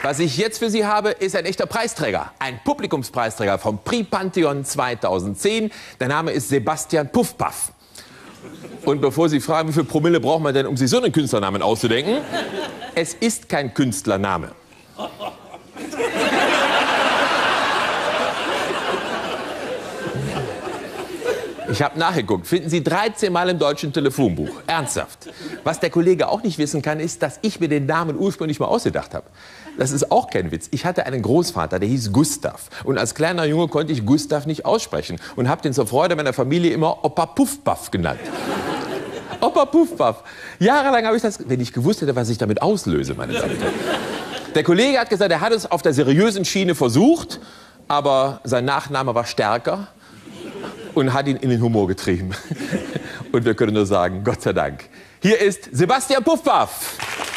Was ich jetzt für Sie habe, ist ein echter Preisträger. Ein Publikumspreisträger vom Prix Pantheon 2010. Der Name ist Sebastian Puffpaff. Und bevor Sie fragen, wie viel Promille braucht man denn, um sich so einen Künstlernamen auszudenken? Es ist kein Künstlername. Ich habe nachgeguckt. Finden Sie 13 Mal im deutschen Telefonbuch. Ernsthaft. Was der Kollege auch nicht wissen kann, ist, dass ich mir den Namen ursprünglich mal ausgedacht habe. Das ist auch kein Witz. Ich hatte einen Großvater, der hieß Gustav. Und als kleiner Junge konnte ich Gustav nicht aussprechen. Und habe den zur Freude meiner Familie immer Opa Puffpaff genannt. Opa Puffpaff. Jahrelang habe ich das, wenn ich gewusst hätte, was ich damit auslöse, meine Damen und Herren. Der Kollege hat gesagt, er hat es auf der seriösen Schiene versucht, aber sein Nachname war stärker und hat ihn in den Humor getrieben. Und wir können nur sagen, Gott sei Dank. Hier ist Sebastian Puffpaff.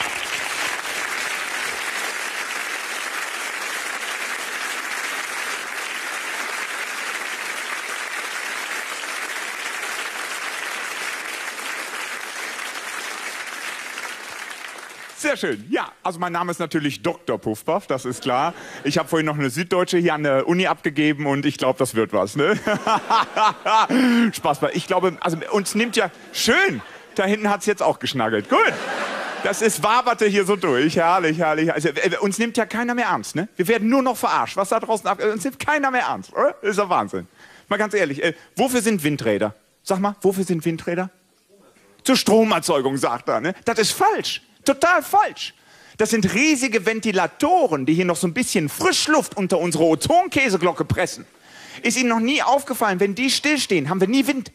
Sehr schön. Ja, also mein Name ist natürlich Dr. Puffpaff, das ist klar. Ich habe vorhin noch eine Süddeutsche hier an der Uni abgegeben und ich glaube, das wird was, ne? Spaß bei. Ich glaube, also uns nimmt ja schön. Da hinten hat's jetzt auch geschnaggelt. Gut. Das ist waberte hier so durch. Herrlich, herrlich. Also, uns nimmt ja keiner mehr ernst, ne? Wir werden nur noch verarscht. Was da draußen ab... Uns nimmt keiner mehr ernst, oder? Das ist ja Wahnsinn. Mal ganz ehrlich, wofür sind Windräder? Sag mal, wofür sind Windräder? Zur Stromerzeugung, sagt er, ne? Das ist falsch. Total falsch. Das sind riesige Ventilatoren, die hier noch so ein bisschen Frischluft unter unsere Ozonkäseglocke pressen. Ist Ihnen noch nie aufgefallen, wenn die stillstehen, haben wir nie Wind?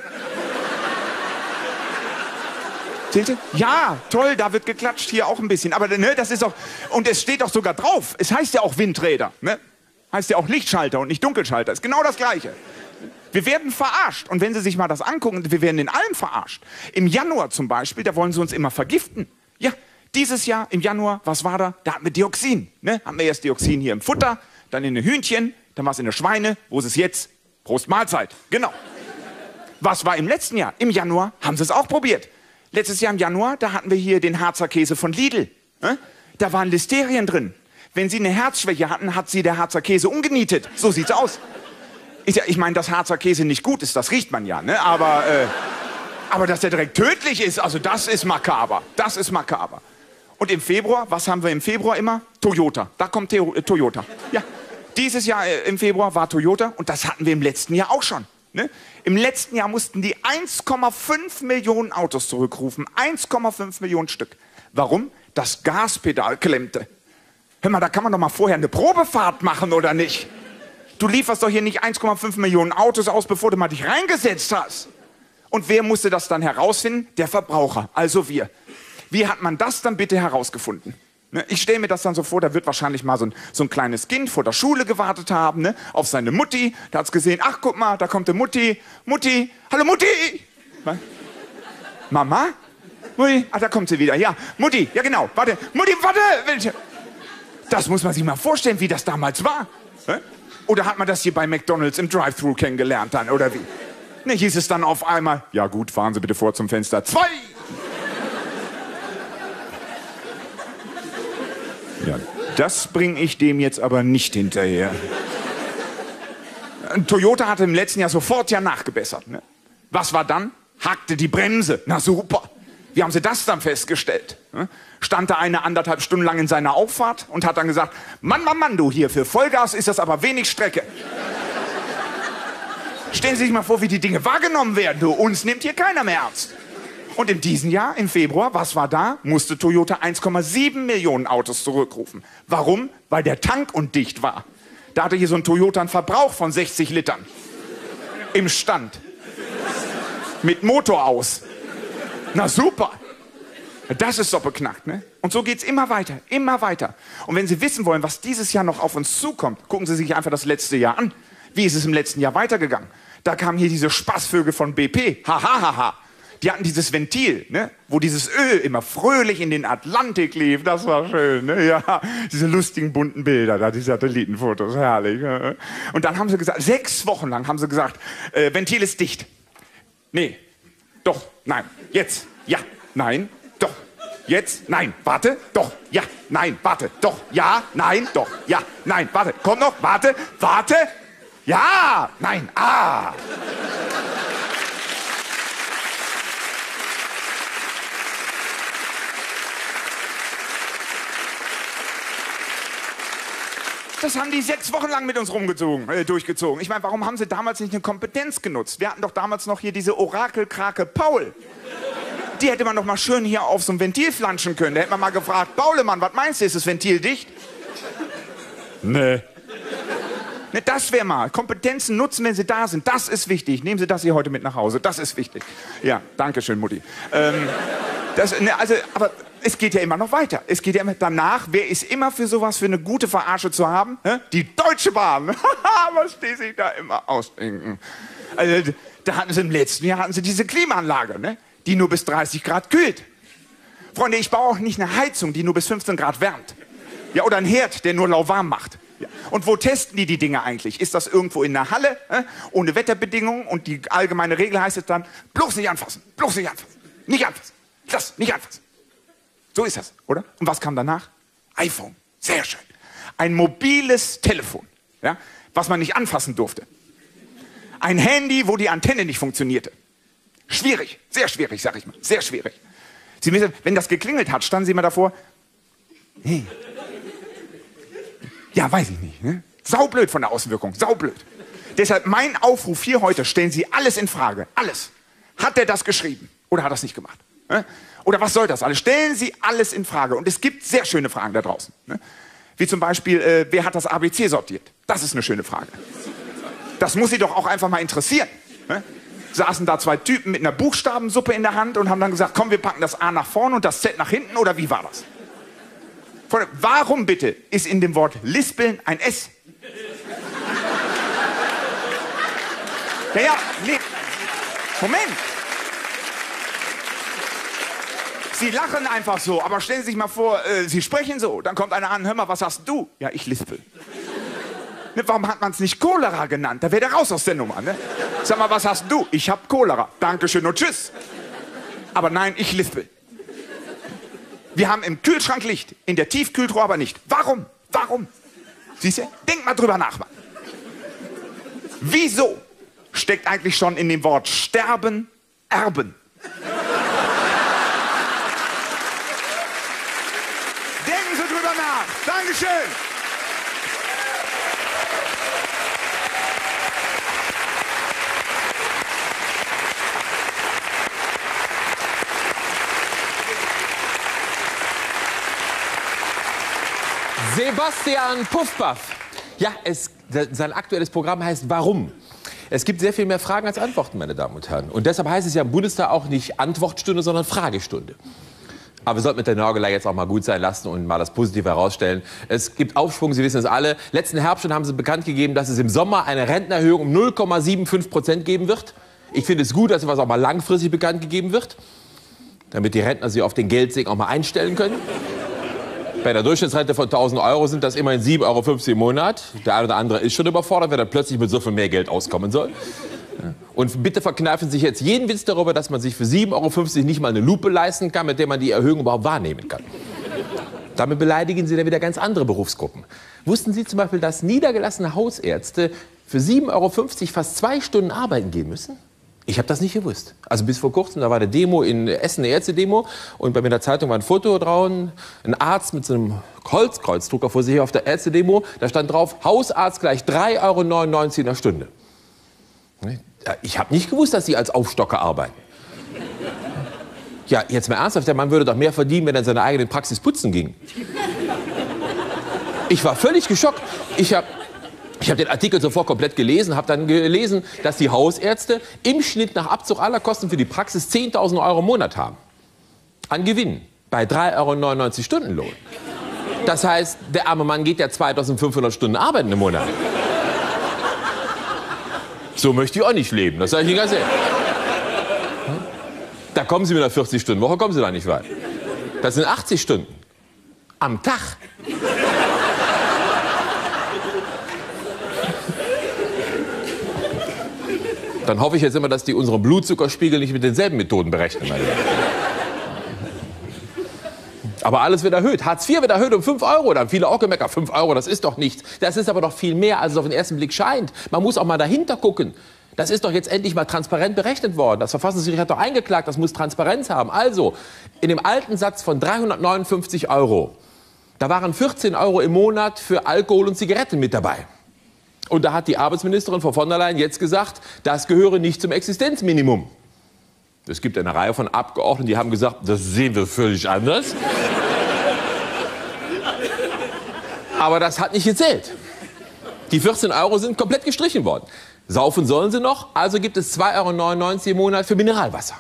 Sehen Sie? Ja, toll, da wird geklatscht, hier auch ein bisschen. Aber ne, das ist auch, und es steht auch sogar drauf, es heißt ja auch Windräder. Ne? Heißt ja auch Lichtschalter und nicht Dunkelschalter. Ist genau das Gleiche. Wir werden verarscht. Und wenn Sie sich mal das angucken, wir werden in allem verarscht. Im Januar zum Beispiel, da wollen Sie uns immer vergiften. Ja, dieses Jahr im Januar, was war da? Da hatten wir Dioxin. Ne? Haben wir erst Dioxin hier im Futter, dann in den Hühnchen, dann war es in den Schweine. Wo ist es jetzt? Prost Mahlzeit. Genau. Was war im letzten Jahr? Im Januar haben sie es auch probiert. Letztes Jahr im Januar, da hatten wir hier den Harzer Käse von Lidl. Ne? Da waren Listerien drin. Wenn Sie eine Herzschwäche hatten, hat Sie der Harzer Käse umgenietet. So sieht's aus. Ich meine, dass Harzer Käse nicht gut ist, das riecht man ja, ne? Aber dass der direkt tödlich ist, also das ist makaber. Das ist makaber. Und im Februar, was haben wir im Februar immer? Toyota. Da kommt Toyota. Ja, dieses Jahr im Februar war Toyota und das hatten wir im letzten Jahr auch schon. Ne? Im letzten Jahr mussten die 1,5 Millionen Autos zurückrufen. 1,5 Millionen Stück. Warum? Das Gaspedal klemmte. Hör mal, da kann man doch mal vorher eine Probefahrt machen, oder nicht? Du lieferst doch hier nicht 1,5 Millionen Autos aus, bevor du mal dich reingesetzt hast. Und wer musste das dann herausfinden? Der Verbraucher, also wir. Wie hat man das dann bitte herausgefunden? Ne? Ich stelle mir das dann so vor, da wird wahrscheinlich mal so ein kleines Kind vor der Schule gewartet haben, ne? Auf seine Mutti. Da hat es gesehen, ach guck mal, da kommt die Mutti. Mutti, hallo Mutti! Was? Mama? Mutti? Ach, da kommt sie wieder. Ja, Mutti, ja genau, warte. Mutti, warte! Das muss man sich mal vorstellen, wie das damals war. Ne? Oder hat man das hier bei McDonald's im Drive-Thru kennengelernt dann, oder wie? Ne, hieß es dann auf einmal, ja gut, fahren Sie bitte vor zum Fenster 2. Ja, das bringe ich dem jetzt aber nicht hinterher. Toyota hatte im letzten Jahr sofort ja nachgebessert. Ne? Was war dann? Hackte die Bremse. Na super. Wie haben Sie das dann festgestellt? Ne? Stand da eine 1,5 Stunden lang in seiner Auffahrt und hat dann gesagt, Mann, Mann, Mann, du, hier für Vollgas ist das aber wenig Strecke. Stellen Sie sich mal vor, wie die Dinge wahrgenommen werden. Du, uns nimmt hier keiner mehr ernst. Und in diesem Jahr, im Februar, was war da? Musste Toyota 1,7 Millionen Autos zurückrufen. Warum? Weil der Tank undicht war. Da hatte hier so ein Toyota einen Verbrauch von 60 Litern. Im Stand. Mit Motor aus. Na super. Das ist doch beknackt, ne? Und so geht's immer weiter, immer weiter. Und wenn Sie wissen wollen, was dieses Jahr noch auf uns zukommt, gucken Sie sich einfach das letzte Jahr an. Wie ist es im letzten Jahr weitergegangen? Da kamen hier diese Spaßvögel von BP. Ha, ha, ha, ha. Die hatten dieses Ventil, ne? Wo dieses Öl immer fröhlich in den Atlantik lief. Das war schön, ne? Ja, diese lustigen bunten Bilder, da die Satellitenfotos, herrlich. Ne? Und dann haben sie gesagt, 6 Wochen lang haben sie gesagt, Ventil ist dicht. Nee, doch, nein, jetzt, ja, nein, doch, Jetzt, nein, warte, doch, ja, nein, warte, doch, ja, nein, doch, ja, nein, warte, komm noch, warte, warte, ja, nein, ah. Das haben die 6 Wochen lang mit uns durchgezogen. Ich meine, warum haben sie damals nicht eine Kompetenz genutzt? Wir hatten doch damals noch hier diese Orakelkrake Paul. Die hätte man doch mal schön hier auf so ein Ventil flanschen können. Da hätte man mal gefragt, Paulemann, was meinst du, ist das Ventil dicht? Nee. Ne, das wäre mal. Kompetenzen nutzen, wenn sie da sind. Das ist wichtig. Nehmen Sie das hier heute mit nach Hause. Das ist wichtig. Ja, danke schön, Mutti. Aber es geht ja immer noch weiter. Es geht ja immer danach. Wer ist immer für sowas, für eine gute Verarsche zu haben? Die Deutsche Bahn. Was die sich da immer ausdenken. Also, da hatten sie im letzten Jahr diese Klimaanlage, ne? Die nur bis 30 Grad kühlt. Freunde, ich baue auch nicht eine Heizung, die nur bis 15 Grad wärmt. Ja, oder einen Herd, der nur lauwarm macht. Ja. Und wo testen die Dinge eigentlich? Ist das irgendwo in der Halle, ohne Wetterbedingungen? Und die allgemeine Regel heißt es dann, bloß nicht anfassen, bloß nicht anfassen, nicht anfassen, das, nicht anfassen. So ist das, oder? Und was kam danach? iPhone, sehr schön. Ein mobiles Telefon, ja, was man nicht anfassen durfte. Ein Handy, wo die Antenne nicht funktionierte. Schwierig, sehr schwierig, sag ich mal, sehr schwierig. Sie müssen, wenn das geklingelt hat, standen Sie immer davor, hey. Ja, weiß ich nicht. Ne? Saublöd von der Außenwirkung, saublöd. Deshalb mein Aufruf hier heute, stellen Sie alles in Frage, alles. Hat er das geschrieben oder hat er es nicht gemacht? Ne? Oder was soll das alles? Stellen Sie alles in Frage. Und es gibt sehr schöne Fragen da draußen. Ne? Wie zum Beispiel, wer hat das ABC sortiert? Das ist eine schöne Frage. Das muss Sie doch auch einfach mal interessieren. Ne? Saßen da 2 Typen mit einer Buchstabensuppe in der Hand und haben dann gesagt, komm, wir packen das A nach vorne und das Z nach hinten, oder wie war das? Warum bitte ist in dem Wort Lispeln ein S? Ja, nee. Moment. Sie lachen einfach so, aber stellen Sie sich mal vor, Sie sprechen so, dann kommt einer an, hör mal, was hast du? Ja, ich lispel. Ne, warum hat man es nicht Cholera genannt? Da wäre der raus aus der Nummer, ne? Sag mal, was hast du? Ich hab Cholera. Dankeschön und tschüss. Aber nein, ich lispel. Wir haben im Kühlschrank Licht, in der Tiefkühltruhe aber nicht. Warum? Warum? Siehst du? Denk mal drüber nach, Mann. Wieso steckt eigentlich schon in dem Wort sterben, erben? Denken Sie drüber nach. Dankeschön. Sebastian Puffpaff. Ja, sein aktuelles Programm heißt Warum? Es gibt sehr viel mehr Fragen als Antworten, meine Damen und Herren. Und deshalb heißt es ja im Bundestag auch nicht Antwortstunde, sondern Fragestunde. Aber wir sollten mit der Nörgelei jetzt auch mal gut sein lassen und mal das Positive herausstellen. Es gibt Aufschwung, Sie wissen es alle. Letzten Herbst schon haben Sie bekannt gegeben, dass es im Sommer eine Rentenerhöhung um 0,75% geben wird. Ich finde es gut, dass etwas auch mal langfristig bekannt gegeben wird, damit die Rentner sich auf den Geldsegen auch mal einstellen können. Bei der Durchschnittsrente von 1.000 Euro sind das immerhin 7,50 Euro im Monat. Der eine oder andere ist schon überfordert, wenn er plötzlich mit so viel mehr Geld auskommen soll. Und bitte verkneifen Sie sich jetzt jeden Witz darüber, dass man sich für 7,50 Euro nicht mal eine Lupe leisten kann, mit der man die Erhöhung überhaupt wahrnehmen kann. Damit beleidigen Sie dann wieder ganz andere Berufsgruppen. Wussten Sie zum Beispiel, dass niedergelassene Hausärzte für 7,50 Euro fast 2 Stunden arbeiten gehen müssen? Ich habe das nicht gewusst. Also bis vor kurzem, da war eine Demo in Essen, eine Ärzte-Demo. Und bei mir in der Zeitung war ein Foto drauf. Ein Arzt mit so einem Holzkreuzdrucker vor sich auf der Ärzte-Demo. Da stand drauf, Hausarzt gleich 3,99 Euro in der Stunde. Ich habe nicht gewusst, dass Sie als Aufstocker arbeiten. Ja, jetzt mal ernsthaft, der Mann würde doch mehr verdienen, wenn er in seiner eigenen Praxis putzen ging. Ich war völlig geschockt. Ich habe den Artikel sofort komplett gelesen, habe dann gelesen, dass die Hausärzte im Schnitt nach Abzug aller Kosten für die Praxis 10.000 Euro im Monat haben. An Gewinn. Bei 3,99 Euro Stundenlohn. Das heißt, der arme Mann geht ja 2.500 Stunden arbeiten im Monat. So möchte ich auch nicht leben, das sage ich Ihnen ganz ehrlich. Da kommen Sie mit einer 40-Stunden-Woche, kommen Sie da nicht weit. Das sind 80 Stunden. Am Tag. Dann hoffe ich jetzt immer, dass die unseren Blutzuckerspiegel nicht mit denselben Methoden berechnen. Aber alles wird erhöht. Hartz IV wird erhöht um 5 Euro. Da haben viele auch gemeckert, 5 Euro, das ist doch nichts. Das ist aber doch viel mehr, als es auf den ersten Blick scheint. Man muss auch mal dahinter gucken. Das ist doch jetzt endlich mal transparent berechnet worden. Das Verfassungsgericht hat doch eingeklagt, das muss Transparenz haben. Also, in dem alten Satz von 359 Euro, da waren 14 Euro im Monat für Alkohol und Zigaretten mit dabei. Und da hat die Arbeitsministerin Frau von der Leyen jetzt gesagt, das gehöre nicht zum Existenzminimum. Es gibt eine Reihe von Abgeordneten, die haben gesagt, das sehen wir völlig anders. Aber das hat nicht gezählt. Die 14 Euro sind komplett gestrichen worden. Saufen sollen sie noch, also gibt es 2,99 Euro im Monat für Mineralwasser.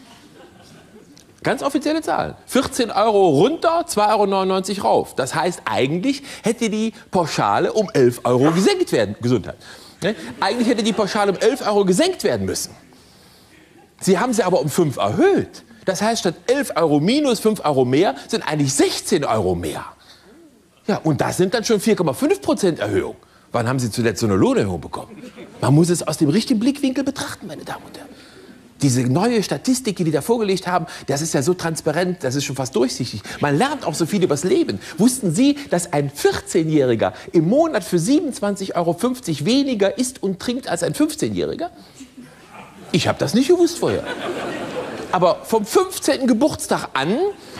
Ganz offizielle Zahlen. 14 Euro runter, 2,99 Euro rauf. Das heißt, eigentlich hätte die Pauschale um 11 Euro gesenkt werden. Gesundheit. Eigentlich hätte die Pauschale um 11 Euro gesenkt werden müssen. Sie haben sie aber um 5 erhöht. Das heißt, statt 11 Euro minus 5 Euro mehr sind eigentlich 16 Euro mehr. Ja, und das sind dann schon 4,5% Erhöhung. Wann haben Sie zuletzt so eine Lohnerhöhung bekommen? Man muss es aus dem richtigen Blickwinkel betrachten, meine Damen und Herren. Diese neue Statistik, die da vorgelegt haben, das ist ja so transparent, das ist schon fast durchsichtig. Man lernt auch so viel übers Leben. Wussten Sie, dass ein 14-Jähriger im Monat für 27,50 Euro weniger isst und trinkt als ein 15-Jähriger? Ich habe das nicht gewusst vorher. Aber vom 15. Geburtstag an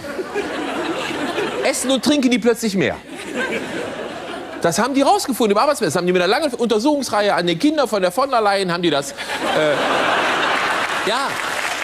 essen und trinken die plötzlich mehr. Das haben die rausgefunden im Arbeitswelt. Das haben die mit einer langen Untersuchungsreihe an den Kindern von der von der Leyen, haben die das... ja.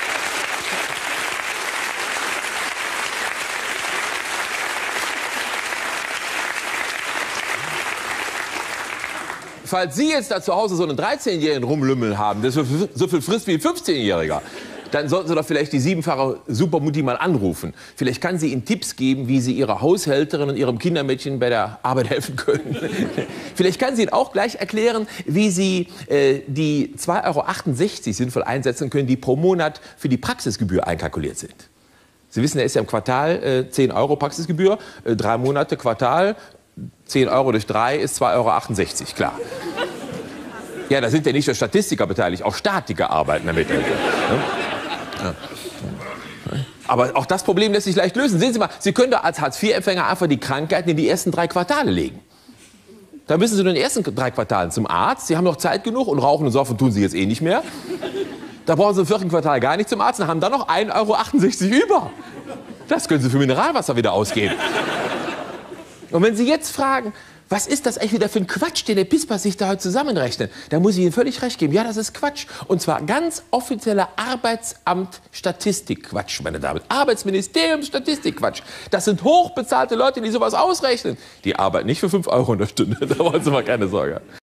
Falls Sie jetzt da zu Hause so einen 13-Jährigen rumlümmeln haben, der so viel frisst wie ein 15-Jähriger, dann sollten Sie doch vielleicht die 7-fache Supermutti mal anrufen. Vielleicht kann sie Ihnen Tipps geben, wie Sie Ihrer Haushälterin und Ihrem Kindermädchen bei der Arbeit helfen können. Vielleicht kann sie Ihnen auch gleich erklären, wie Sie die 2,68 Euro sinnvoll einsetzen können, die pro Monat für die Praxisgebühr einkalkuliert sind. Sie wissen, da ist ja im Quartal 10 Euro Praxisgebühr, 3 Monate Quartal, 10 Euro durch 3 ist 2,68 Euro, klar. Ja, da sind ja nicht nur Statistiker beteiligt, auch Statiker arbeiten damit. Ja. Aber auch das Problem lässt sich leicht lösen. Sehen Sie mal, Sie können doch als Hartz-IV-Empfänger einfach die Krankheiten in die ersten 3 Quartale legen. Da müssen Sie nur in den ersten 3 Quartalen zum Arzt. Sie haben noch Zeit genug und rauchen und saufen tun Sie jetzt eh nicht mehr. Da brauchen Sie im 4. Quartal gar nicht zum Arzt und haben dann noch 1,68 Euro über. Das können Sie für Mineralwasser wieder ausgeben. Und wenn Sie jetzt fragen, was ist das eigentlich wieder für ein Quatsch, den der Pispas sich da heute zusammenrechnet? Da muss ich Ihnen völlig recht geben. Ja, das ist Quatsch. Und zwar ganz offizieller Arbeitsamt-Statistik-Quatsch, meine Damen. Arbeitsministerium-Statistik-Quatsch. Das sind hochbezahlte Leute, die sowas ausrechnen. Die arbeiten nicht für 5 Euro in der Stunde. Da wollen Sie mal keine Sorge.